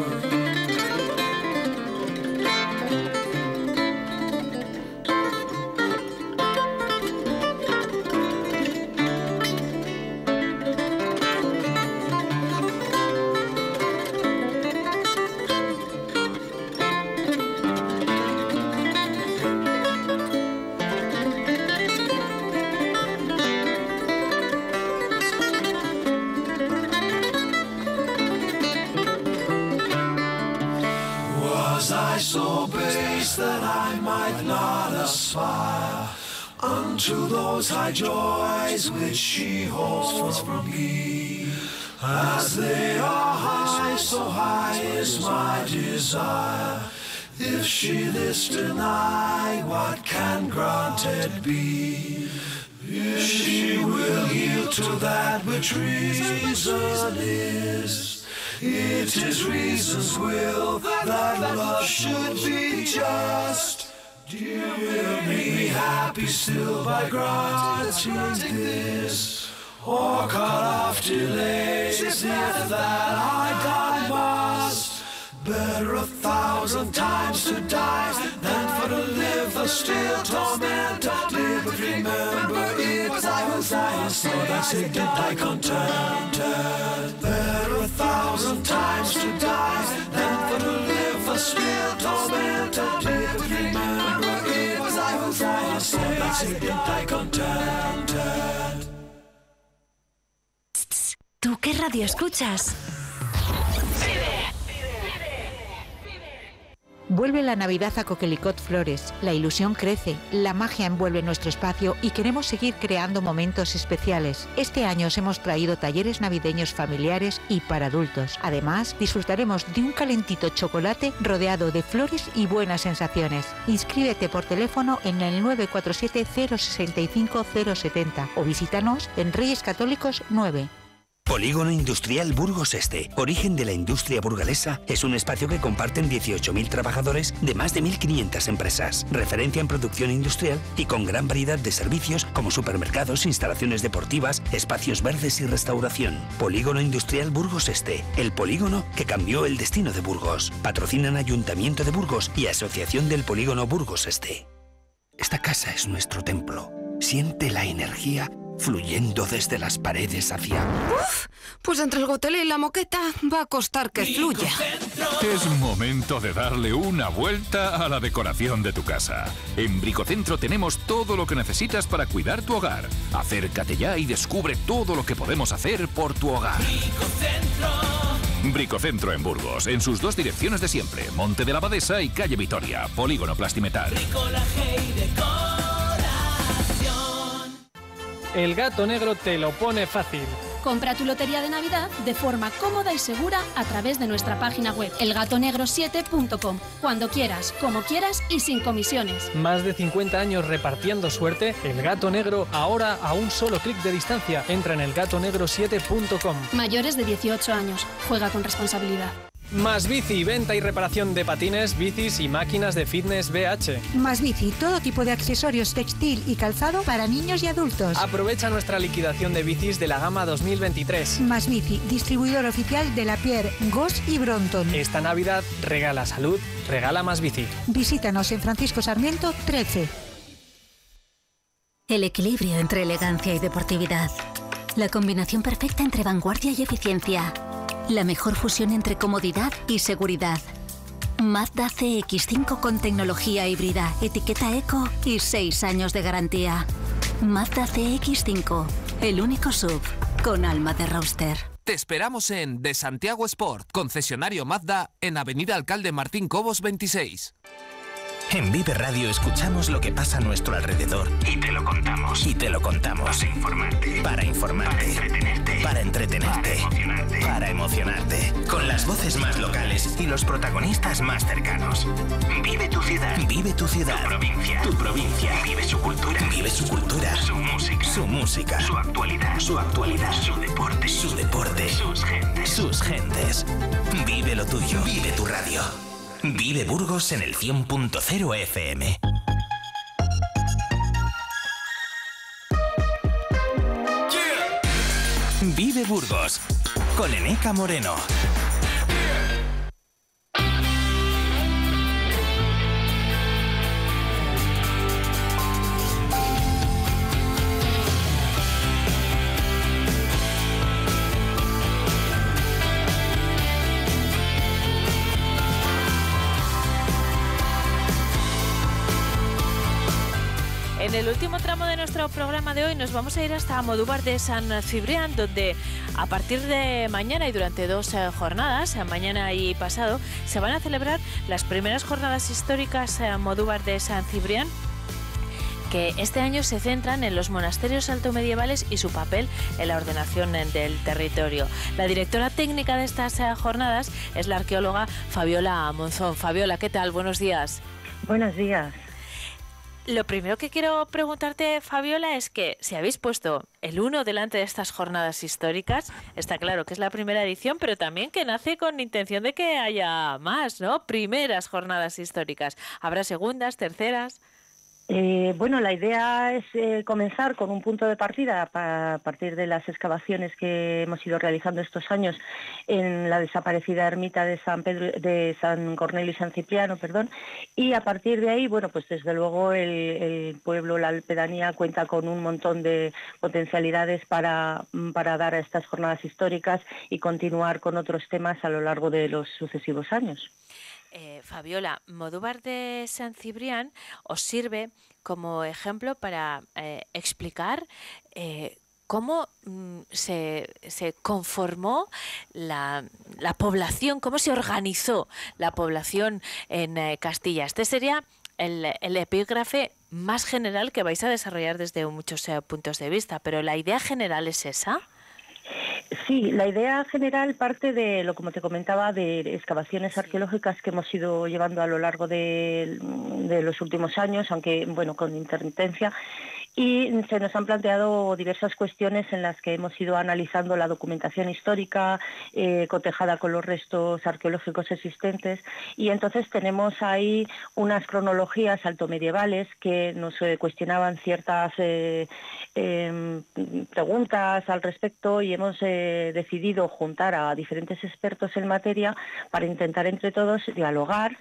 So base that I might not aspire unto those high joys which she holds from me. As they are high, so high is my desire. If she this deny, what can granted be? If she will yield to that which reason is, it is reason's will that love should be just. Dear will make me happy still by granting this, or cut off delays if that I die must. Better a thousand times to die than for to live the still torment of live. But remember it was I who died, so that's it did I contented. Better a thousand times to die than for to live the still torment of live. But remember it was I who died, so that's it did I contented. ¿Tú qué radio escuchas? Vuelve la Navidad a Coquelicot Flores. La ilusión crece, la magia envuelve nuestro espacio y queremos seguir creando momentos especiales. Este año os hemos traído talleres navideños familiares y para adultos. Además, disfrutaremos de un calentito chocolate rodeado de flores y buenas sensaciones. Inscríbete por teléfono en el nueve cuatro siete cero seis cinco cero siete cero o visítanos en Reyes Católicos nueve. Polígono Industrial Burgos Este, origen de la industria burgalesa, es un espacio que comparten dieciocho mil trabajadores de más de mil quinientas empresas, referencia en producción industrial y con gran variedad de servicios como supermercados, instalaciones deportivas, espacios verdes y restauración. Polígono Industrial Burgos Este, el polígono que cambió el destino de Burgos. Patrocinan Ayuntamiento de Burgos y Asociación del Polígono Burgos Este. Esta casa es nuestro templo. Siente la energía fluyendo desde las paredes hacia... Uf, pues entre el gotelé y la moqueta va a costar que fluya. Es momento de darle una vuelta a la decoración de tu casa. En Bricocentro tenemos todo lo que necesitas para cuidar tu hogar. Acércate ya y descubre todo lo que podemos hacer por tu hogar. Bricocentro. Bricocentro en Burgos, en sus dos direcciones de siempre, Monte de la Abadesa y Calle Vitoria, Polígono Plastimetal. Bricolaje y decoración. El Gato Negro te lo pone fácil. Compra tu lotería de Navidad de forma cómoda y segura a través de nuestra página web, el gato negro siete punto com. Cuando quieras, como quieras y sin comisiones. Más de cincuenta años repartiendo suerte, El Gato Negro ahora a un solo clic de distancia. Entra en el gato negro siete punto com. Mayores de dieciocho años. Juega con responsabilidad. Más Bici, venta y reparación de patines, bicis y máquinas de fitness B H. Más Bici, todo tipo de accesorios textil y calzado para niños y adultos. Aprovecha nuestra liquidación de bicis de la gama dos mil veintitrés. Más Bici, distribuidor oficial de Lapierre, Goss y Bronton. Esta Navidad regala salud, regala Más Bici. Visítanos en Francisco Sarmiento trece. El equilibrio entre elegancia y deportividad. La combinación perfecta entre vanguardia y eficiencia. La mejor fusión entre comodidad y seguridad. Mazda C X cinco con tecnología híbrida, etiqueta eco y seis años de garantía. Mazda C X cinco, el único S U V con alma de roadster. Te esperamos en De Santiago Sport, concesionario Mazda, en Avenida Alcalde Martín Cobos veintiséis. En Vive Radio escuchamos lo que pasa a nuestro alrededor y te lo contamos. Y te lo contamos. Para informarte. Para informarte. Para entretenerte. Para entretenerte. Para emocionarte. Para emocionarte. Con las voces más locales y los protagonistas más cercanos. Vive tu ciudad. Vive tu ciudad. Tu provincia. Tu provincia. Vive su cultura. Vive su cultura. Su música. Su música. Su actualidad. Su actualidad. Su deporte. Su deporte. Sus gentes. Sus gentes. Vive lo tuyo. Vive tu radio. Vive Burgos en el cien punto cero F M. Yeah. Vive Burgos con Eneca Moreno. En el último tramo de nuestro programa de hoy nos vamos a ir hasta Modúvar de San Cibrián, donde a partir de mañana y durante dos eh, jornadas, mañana y pasado, se van a celebrar las primeras jornadas históricas eh, Modúvar de San Cibrián, que este año se centran en los monasterios altomedievales y su papel en la ordenación del territorio. La directora técnica de estas eh, jornadas es la arqueóloga Fabiola Monzón. Fabiola, ¿qué tal? Buenos días. Buenos días. Lo primero que quiero preguntarte, Fabiola, es que si habéis puesto el uno delante de estas jornadas históricas, está claro que es la primera edición, pero también que nace con intención de que haya más, ¿no? Primeras jornadas históricas. ¿Habrá segundas, terceras? Eh, bueno, la idea es eh, comenzar con un punto de partida a partir de las excavaciones que hemos ido realizando estos años en la desaparecida ermita de San Pedro, de San Cornelio y San Cipriano, perdón, y a partir de ahí, bueno, pues desde luego el, el pueblo, la pedanía cuenta con un montón de potencialidades para, para dar a estas jornadas históricas y continuar con otros temas a lo largo de los sucesivos años. Eh, Fabiola, Modúvar de San Cibrián os sirve como ejemplo para eh, explicar eh, cómo mm, se, se conformó la, la población, cómo se organizó la población en eh, Castilla. Este sería el, el epígrafe más general que vais a desarrollar desde muchos eh, puntos de vista, pero ¿la idea general es esa? Sí, la idea general parte de lo, como te comentaba, de excavaciones arqueológicas que hemos ido llevando a lo largo de, de los últimos años, aunque bueno, con intermitencia, y se nos han planteado diversas cuestiones en las que hemos ido analizando la documentación histórica eh, cotejada con los restos arqueológicos existentes, y entonces tenemos ahí unas cronologías altomedievales que nos eh, cuestionaban ciertas eh, eh, preguntas al respecto, y hemos eh, decidido juntar a diferentes expertos en materia para intentar entre todos dialogar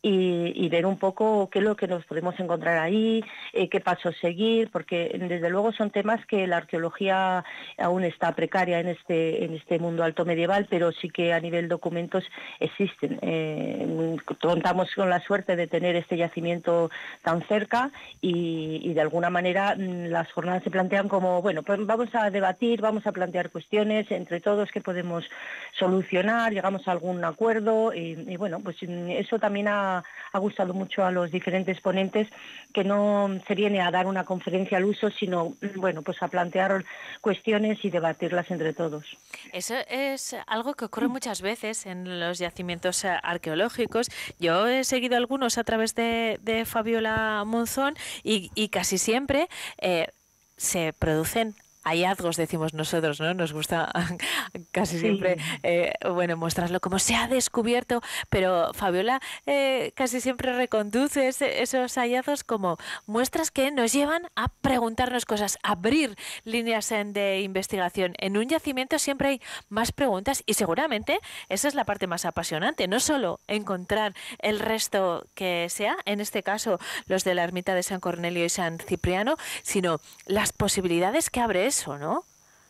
y, y ver un poco qué es lo que nos podemos encontrar ahí, eh, qué pasos seguir, porque desde luego son temas que la arqueología aún está precaria en este en este mundo alto medieval, pero sí que a nivel documentos existen. Eh, contamos con la suerte de tener este yacimiento tan cerca y, y de alguna manera las jornadas se plantean como, bueno, pues vamos a debatir, vamos a plantear cuestiones entre todos que podemos solucionar, llegamos a algún acuerdo y, y bueno, pues eso también ha ha gustado mucho a los diferentes ponentes, que no se viene a dar una conferencia al uso, sino bueno, pues a plantear cuestiones y debatirlas entre todos. Eso es algo que ocurre muchas veces en los yacimientos arqueológicos. Yo he seguido algunos a través de, de Fabiola Monzón y, y casi siempre eh, se producen hallazgos, decimos nosotros, ¿no? Nos gusta casi Sí. siempre, eh, bueno, mostrarlo como se ha descubierto, pero Fabiola eh, casi siempre reconduce ese, esos hallazgos como muestras que nos llevan a preguntarnos cosas, a abrir líneas en, de investigación. En un yacimiento siempre hay más preguntas y seguramente esa es la parte más apasionante, no solo encontrar el resto que sea, en este caso los de la ermita de San Cornelio y San Cipriano, sino las posibilidades que abre eso, ¿no?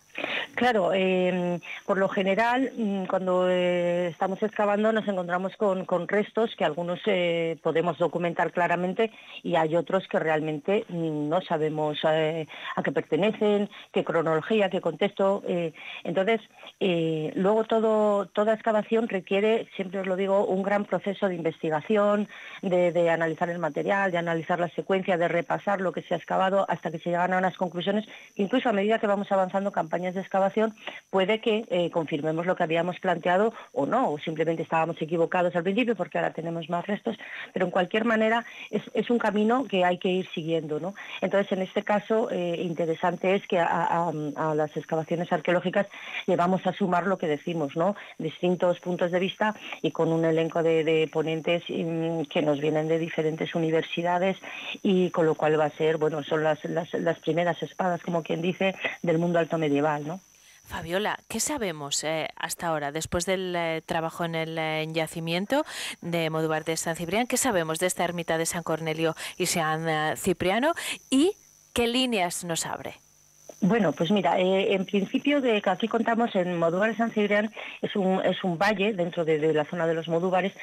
Claro, eh, por lo general, cuando eh, estamos excavando nos encontramos con, con restos que algunos eh, podemos documentar claramente y hay otros que realmente no sabemos eh, a qué pertenecen, qué cronología, qué contexto. Eh, entonces, eh, luego todo, toda excavación requiere, siempre os lo digo, un gran proceso de investigación, de, de analizar el material, de analizar la secuencia, de repasar lo que se ha excavado hasta que se llegan a unas conclusiones. Incluso a medida que vamos avanzando campañas de excavación, puede que eh, confirmemos lo que habíamos planteado o no, o simplemente estábamos equivocados al principio porque ahora tenemos más restos, pero en cualquier manera es, es un camino que hay que ir siguiendo, ¿no? Entonces, en este caso, eh, interesante es que a, a, a las excavaciones arqueológicas le vamos a sumar lo que decimos, ¿no? Distintos puntos de vista y con un elenco de, de ponentes um, que nos vienen de diferentes universidades y con lo cual va a ser, bueno, son las, las, las primeras espadas, como quien dice, del mundo alto medieval, ¿no? Fabiola, ¿qué sabemos eh, hasta ahora, después del eh, trabajo en el eh, yacimiento de Modúvar de San Ciprián? ¿Qué sabemos de esta ermita de San Cornelio y San eh, Cipriano y qué líneas nos abre? Bueno, pues mira, eh, en principio de que aquí contamos en Modúvar de San Ciprián es un, es un valle dentro de, de la zona de los Modúvares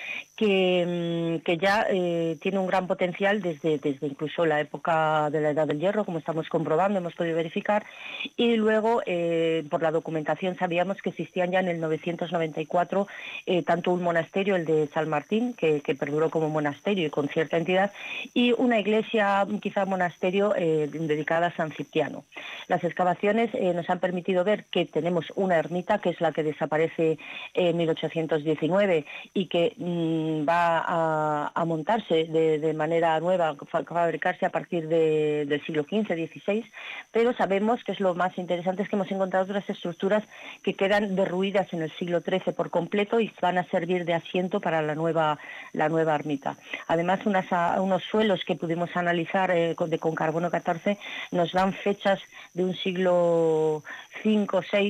que, que ya eh, tiene un gran potencial desde, desde incluso la época de la Edad del Hierro, como estamos comprobando, hemos podido verificar, y luego eh, por la documentación sabíamos que existían ya en el novecientos noventa y cuatro eh, tanto un monasterio, el de San Martín, que, que perduró como monasterio y con cierta entidad, y una iglesia, quizá monasterio, eh, dedicada a San Cipriano. Las excavaciones eh, nos han permitido ver que tenemos una ermita, que es la que desaparece en mil ochocientos diecinueve y que mmm, va a, a montarse de, de manera nueva, a fabricarse a partir de, del siglo quince, dieciséis, pero sabemos que es lo más interesante, es que hemos encontrado otras estructuras que quedan derruidas en el siglo trece por completo y van a servir de asiento para la nueva, la nueva ermita. Además, unas, unos suelos que pudimos analizar eh, con, de, con carbono catorce nos dan fechas de un siglo cinco o seis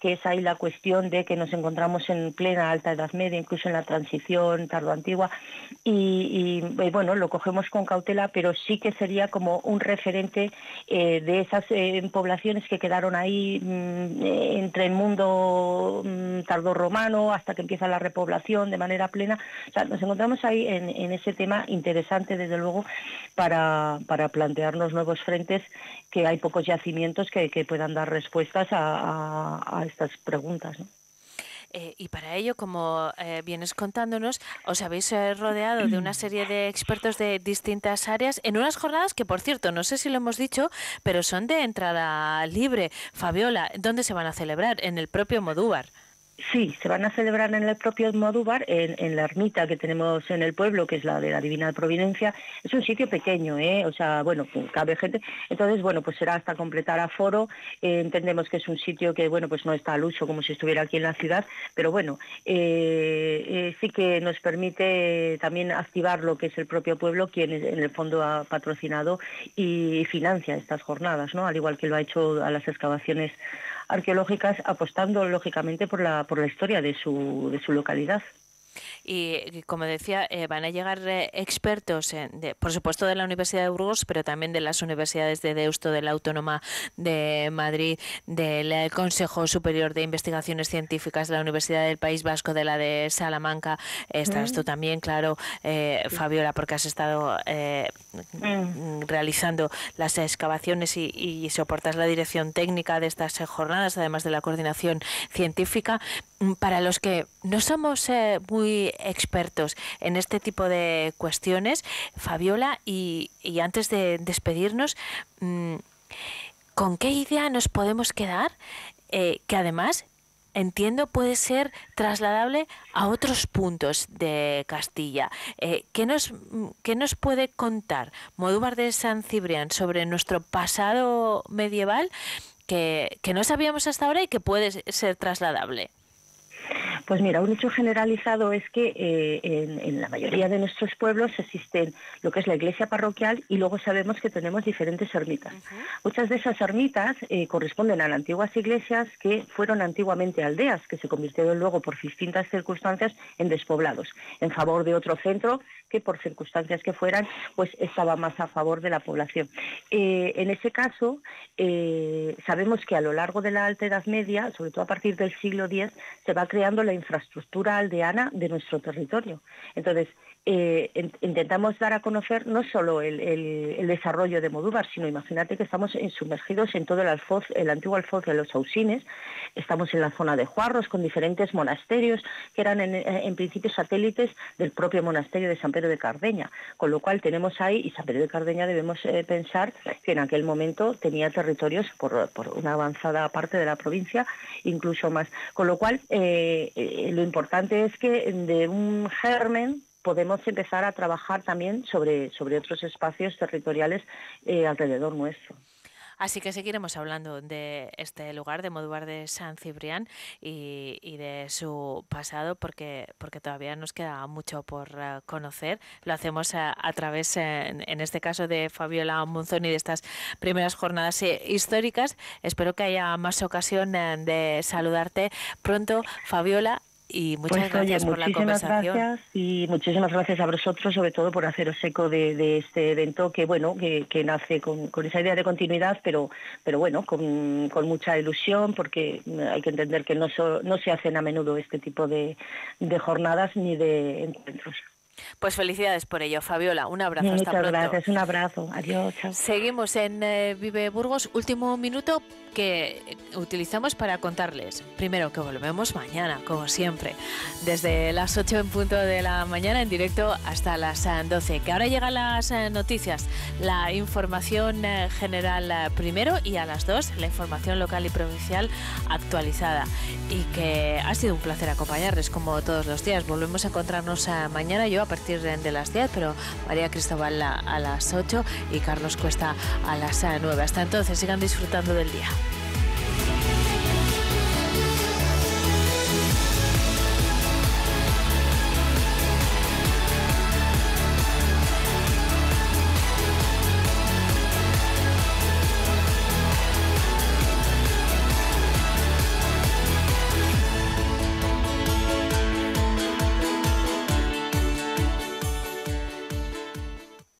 que es ahí la cuestión de que nos encontramos en plena alta Edad Media, incluso en la transición tardoantigua, y, y, y bueno, lo cogemos con cautela, pero sí que sería como un referente eh, de esas eh, poblaciones que quedaron ahí mmm, entre el mundo mmm, tardorromano hasta que empieza la repoblación de manera plena. O sea, nos encontramos ahí en, en ese tema interesante, desde luego, para, para plantearnos nuevos frentes, que hay pocos yacimientos que, que puedan dar respuestas a, a, a estas preguntas, ¿no? Eh, y para ello, como eh, vienes contándonos, os habéis eh, rodeado de una serie de expertos de distintas áreas en unas jornadas que, por cierto, no sé si lo hemos dicho, pero son de entrada libre. Fabiola, ¿dónde se van a celebrar? En el propio Modúvar. Sí, se van a celebrar en el propio Modúvar, en, en la ermita que tenemos en el pueblo, que es la de la Divina Providencia. Es un sitio pequeño, ¿eh? O sea, bueno, cabe gente. Entonces, bueno, pues será hasta completar aforo. Eh, entendemos que es un sitio que, bueno, pues no está al uso como si estuviera aquí en la ciudad, pero bueno, eh, eh, sí que nos permite también activar lo que es el propio pueblo, quien en el fondo ha patrocinado y financia estas jornadas, ¿no? Al igual que lo ha hecho a las excavaciones arqueológicas, apostando lógicamente por la por la historia de su de su localidad. Y como decía, eh, van a llegar eh, expertos, eh, de, por supuesto de la Universidad de Burgos, pero también de las universidades de Deusto, de la Autónoma de Madrid, del eh, Consejo Superior de Investigaciones Científicas de la Universidad del País Vasco, de la de Salamanca. Eh, estarás mm. tú también, claro, eh, sí. Fabiola, porque has estado eh, mm. realizando las excavaciones y, y soportas la dirección técnica de estas eh, jornadas, además de la coordinación científica. Para los que no somos eh, muy expertos en este tipo de cuestiones, Fabiola, y, y antes de despedirnos, mmm, ¿con qué idea nos podemos quedar? Eh, que además, entiendo, puede ser trasladable a otros puntos de Castilla. Eh, ¿qué nos, qué nos puede contar Modúvar de San Cibrián sobre nuestro pasado medieval que, que no sabíamos hasta ahora y que puede ser trasladable? Pues mira, un hecho generalizado es que eh, en, en la mayoría de nuestros pueblos existen lo que es la iglesia parroquial y luego sabemos que tenemos diferentes ermitas. Uh-huh. Muchas de esas ermitas eh, corresponden a antiguas iglesias que fueron antiguamente aldeas, que se convirtieron luego por distintas circunstancias en despoblados, en favor de otro centro que por circunstancias que fueran, pues estaba más a favor de la población. Eh, en ese caso, eh, sabemos que a lo largo de la Alta Edad Media, sobre todo a partir del siglo diez, se va creando la infraestructura aldeana de nuestro territorio. Entonces, eh, en, intentamos dar a conocer no solo el, el, el desarrollo de Modúvar, sino imagínate que estamos sumergidos en todo el alfoz, el antiguo alfoz de los Ausines, estamos en la zona de Juarros con diferentes monasterios que eran en, en principio satélites del propio monasterio de San Pedro de Cardeña, con lo cual tenemos ahí, y San Pedro de Cardeña debemos eh, pensar que en aquel momento tenía territorios por, por una avanzada parte de la provincia, incluso más, con lo cual eh, eh, lo importante es que de un germen podemos empezar a trabajar también sobre, sobre otros espacios territoriales eh, alrededor nuestro. Así que seguiremos hablando de este lugar, de Modúvar de San Cibrián y, y de su pasado, porque porque todavía nos queda mucho por uh, conocer. Lo hacemos a, a través, en, en este caso, de Fabiola Monzón y de estas primeras jornadas eh, históricas. Espero que haya más ocasión eh, de saludarte pronto, Fabiola. Y muchas pues, gracias oye, por la conversación. Gracias y muchísimas gracias a vosotros, sobre todo por haceros eco de, de este evento que bueno que, que nace con, con esa idea de continuidad, pero pero bueno con, con mucha ilusión, porque hay que entender que no, so, no se hacen a menudo este tipo de, de jornadas ni de encuentros. Pues felicidades por ello, Fabiola. Un abrazo. Muchas hasta pronto. gracias, un abrazo. Adiós. Chao. Seguimos en eh, Vive Burgos. Último minuto que utilizamos para contarles. Primero, que volvemos mañana, como siempre, desde las ocho en punto de la mañana, en directo hasta las doce. Que ahora llegan las eh, noticias, la información eh, general eh, primero, y a las dos la información local y provincial actualizada. Y que ha sido un placer acompañarles como todos los días. Volvemos a encontrarnos eh, mañana, yo a partir de las diez, pero María Cristóbal a, a las ocho y Carlos Cuesta a las nueve. Hasta entonces, sigan disfrutando del día.